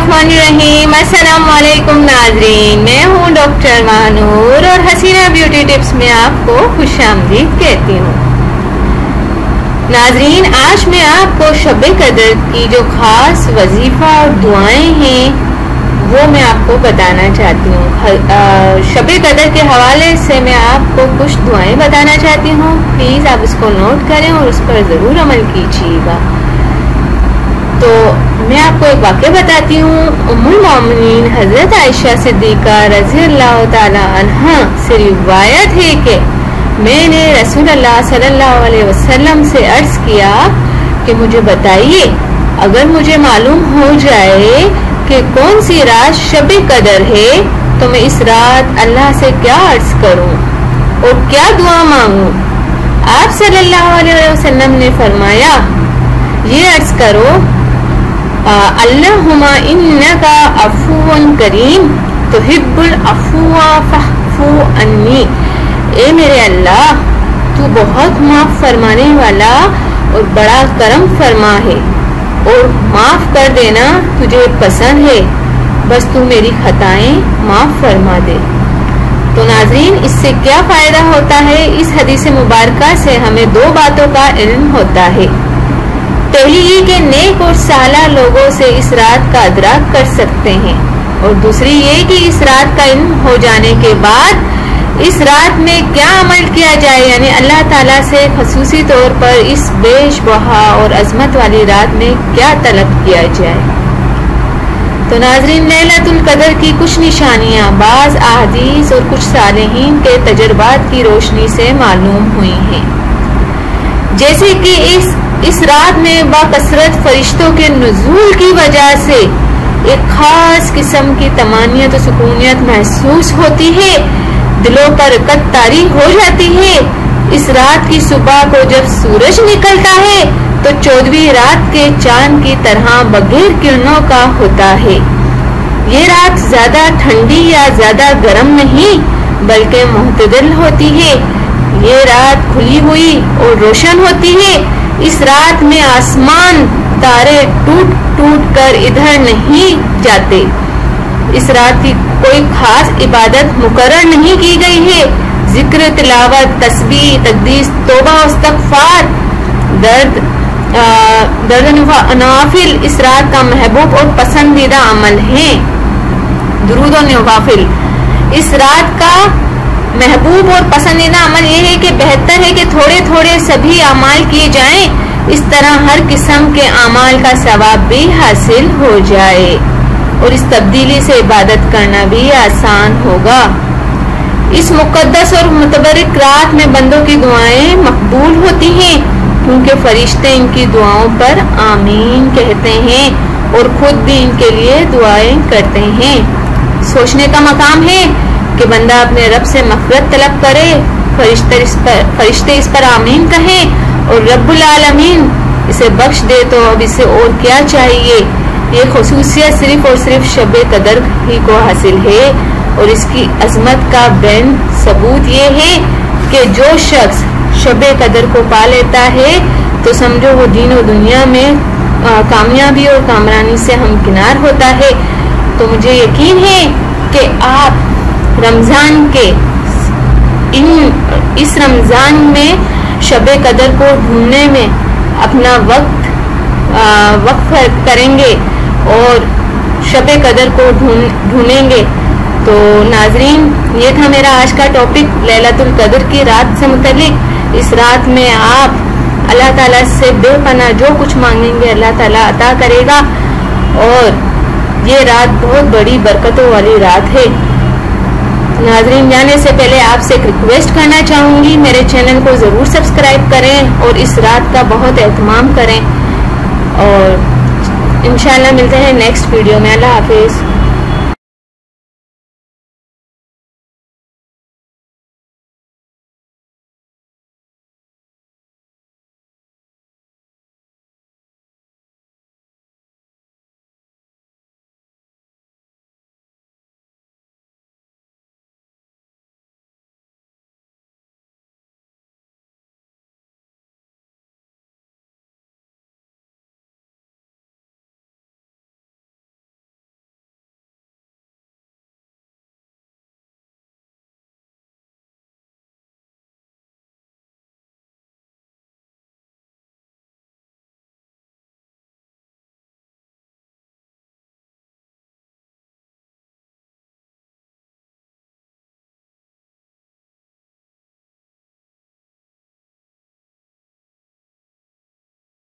बिस्मिल्लाहिर्रहमानिर्रहीम। अस्सलाम वालेकुम नाज़रीन, मैं हूँ डॉक्टर मानूर और हसीना ब्यूटी टिप्स में आपको खुशामदीद कहती हूँ। नाज़रीन, आज मैं आपको शब कदर की जो खास वजीफा और दुआएं हैं वो मैं आपको बताना चाहती हूँ। शब कदर के हवाले से मैं आपको कुछ दुआएं बताना चाहती हूँ। प्लीज़ आप इसको नोट करें और उस पर ज़रूर अमल कीजिएगा। तो मैं आपको एक वाक़या बताती हूँ। उम्मुल मोमिनीन हज़रत आयशा सिद्दीक़ा रज़ी अल्लाह ताला अन्हा से रिवायत है कि मैंने रसूलुल्लाह सल्लल्लाहु अलैहि वसल्लम से अर्ज़ किया कि मुझे बताइए, अगर मुझे मालूम हो जाए कि कौन सी रात शब कदर है तो मैं इस रात अल्लाह से क्या अर्ज़ करूँ और क्या दुआ मांगूँ। आप सल्लल्लाहु अलैहि वसल्लम ने फरमाया, ये अर्ज़ करो, अल्लाहुम्मा इन्नका अफ़ुव्वुन करीम तुहिब्बुल अफ़्वा फ़अफ़ू अन्नी। ए मेरे अल्लाह, तू बहुत माफ़ फरमाने वाला और बड़ा करम फरमा है और माफ़ कर देना तुझे पसंद है, बस तू मेरी खताएं माफ़ फरमा दे। तो नाज़रीन, इससे क्या फ़ायदा होता है? इस हदीस मुबारका से हमें दो बातों का इल्म होता है। पहली ये कि नेक और साला लोगों से इस रात का अदराक कर सकते हैं, और दूसरी ये कि इस रात का इल्म हो जाने के बाद इस रात में क्या अमल किया जाए, यानी अल्लाह ताला से खसूसी तौर पर इस बेशबहा और अजमत वाली रात में क्या तलब किया जाए। तो नाज़रीन, लैलतुल कदर की कुछ निशानियां बाज़ अहादीस और कुछ सालिहीन के तजर्बात की रोशनी से मालूम हुई हैं, जैसे कि इस रात में बाकसरत फरिश्तों के नुज़ूल की वजह से एक खास किस्म की तमानियत और सुकूनियत महसूस होती है, दिलों पर रकत तारी हो जाती है। इस रात की सुबह को जब सूरज निकलता है तो 14वीं रात के चांद की तरह बगैर किरणों का होता है। ये रात ज्यादा ठंडी या ज्यादा गर्म नहीं बल्कि मुतदल होती है। ये रात खुली हुई और रोशन होती है। इस रात में आसमान तारे टूट टूट कर इधर नहीं जाते। इस रात की कोई खास इबादत मुकर्रर नहीं की गई है। जिक्र, तिलावत, तस्बीह, तक़दीस, तौबा, इस्तिग़फ़ार, दर्द नवाफिल इस रात का महबूब और पसंदीदा अमल है। दुरूद और नवाफिल इस रात का महबूब और पसंदीदा अमल यह है कि बेहतर है कि थोड़े थोड़े सभी अमाल किए जाएं। इस तरह हर किस्म के अमाल का सवाब भी हासिल हो जाए और इस तब्दीली से इबादत करना भी आसान होगा। इस मुक़द्दस और मुतबरक रात में बंदों की दुआएं मकबूल होती हैं, क्योंकि फरिश्ते इनकी दुआओं पर आमीन कहते हैं और खुद भी इनके लिए दुआएं करते हैं। सोचने का मकाम है कि बंदा अपने रब से मग़फ़िरत तलब करे, फरिश्ते इस पर आमीन कहें और रब्बुल आलमीन इसे बख्श दे तो अब इसे और क्या चाहिए। ये ख़ुसूसियत सिर्फ और सिर्फ शब कदर ही को हासिल है और इसकी अजमत का बैन सबूत ये है कि जो शख्स शब कदर को पा लेता है तो समझो वो दीन और दुनिया में कामयाबी और कामरानी से हमकिनार होता है। तो मुझे यकीन है कि आप रमज़ान के इस रमज़ान में शब कदर को ढूंढने में अपना वक्त करेंगे और शब कदर को ढूंढेंगे। तो नाज़रीन, ये था मेरा आज का टॉपिक लैलतुल कदर की रात से मुतल्लिक। इस रात में आप अल्लाह ताला से बेपनाह जो कुछ मांगेंगे अल्लाह ताला अता करेगा और ये रात बहुत बड़ी बरकतों वाली रात है। नाज़रीन, जाने से पहले आपसे एक रिक्वेस्ट करना चाहूँगी, मेरे चैनल को ज़रूर सब्सक्राइब करें और इस रात का बहुत एहतमाम करें और इंशाल्लाह मिलते हैं नेक्स्ट वीडियो में। अल्लाह हाफिज़।